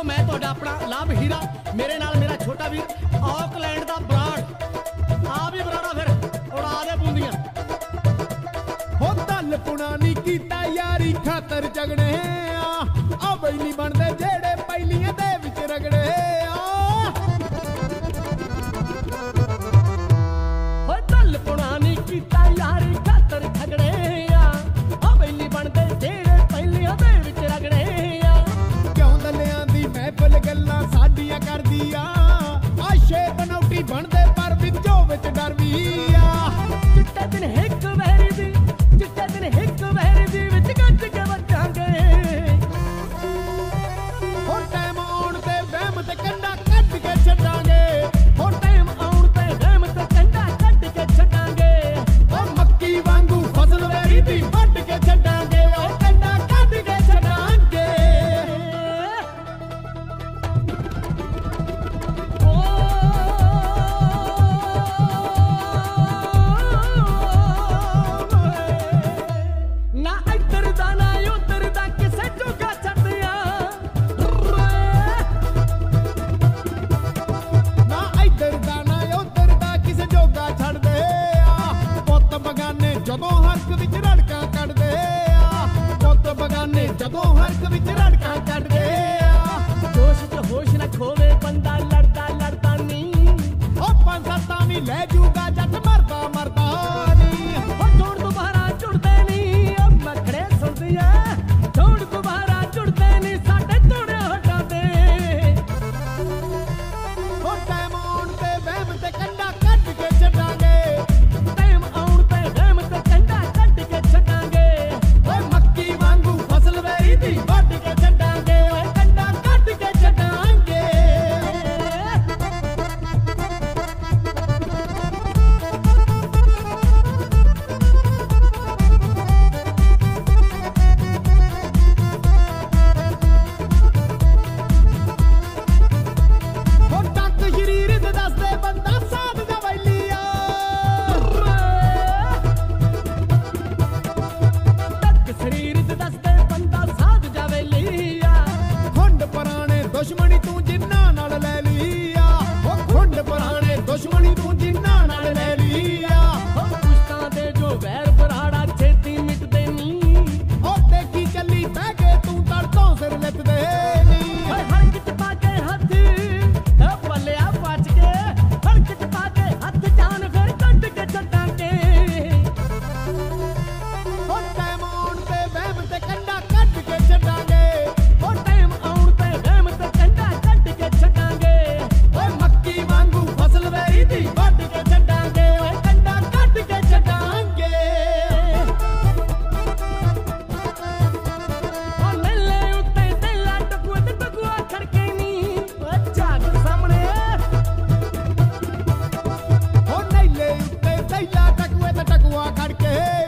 साथियों मैं तो अपना लाभ हीरा मेरे नाल मेरा छोटा वीर ऑकलैंड दा बराड़ आ भी बराड़ा फिर उड़ा दे बूंदियां हो दल पुणानी कीता यारी खातर जगड़े आ बैली बनदे जेड़े पैलियां दे विच रगड़े हो दल पुणानी कीता यारी खातर झगड़े आ बैली बनदे जेड़े पैलियां दे विच रगड़े क्यों दलियां दी महफिल गल्लां साडियां करदी आ शे बनौटी बनदे पर विचों विच डर भी आ चिट्टे दिन हिक वहरी दी चिट्टे दिन हिक वहरी दी विच गज के वजांगे हो टाइम आउण ते वहम ते कंडा कट के छड्डांगे हो टाइम आउण ते वहम ते कंडा कट के छड्डांगे ओ मक्की वांगू फसल वेरी दी वट के छड्डांगे ओ कंडा कट के छड्डांगे ना इधर दा ना उधर दा किसे जोगा छड्डिया ना इधर दा ना उधर दा किसे जोगा छड़ दे पुੱਤ बगाने जदों हरक विच रड़कां कढदे पुੱਤ बगाने जदों हरक विच रड़कां कढदे जोश च होश ना खोवे बंदा लड़दा लड़दा नी ओ पंज सत्तां भी लै जूगा जट मरदा मरदा नी हो जोड़ दोबारा जुड़दे नी मखड़े सुनदी ऐ जोड़ दोबारा जुड़दे नी साडे जोड़े हटाते हो टाइम आउण ते वहम ते कंडा कट के छड्डांगे टाइम आउण ते वहम ते कंडा कट के छड्डांगे ओ मक्की वांगू फसल वेरी दी वट के छड्डांगे ओ कंडा कट के छड्डांगे हो टक शरीर ते दसदे बंदा साध दा वैली आ तक शरीर ते दसदे बंदा साध जावे लिया खुंड पुराने दुश्मनी तू जिन्ना नाल ले लिया ओ खुंड पुराने दुश्मनी तू जिन्ना नाल ले लिया हो पुश्तां दे जो वैर बराड़ा छेती मिटदे नी ओ देखी चली बह के तू तड़कों सिर लिपदे नी हाय हड़क च पा के हथ पलिया बच के हड़क च पा के हथ जान फिर कट के छड्डांगे ओ टाइम आउण ते वहम ते कंडा कट के छड्डांगे हो टाइम आउण ते वहम ते कंडा कट के छड्डांगे ओ मक्की वांगू फसल वेरी दी वट के छड्डांगे ओ कंडा कट के छड्डांगे ओ मेले उत्ते तेला टकुआ ते टकुआ खड़के नी झाग सामने हो नैले उत्ते थैला टकुए ते टकुआ खड़ के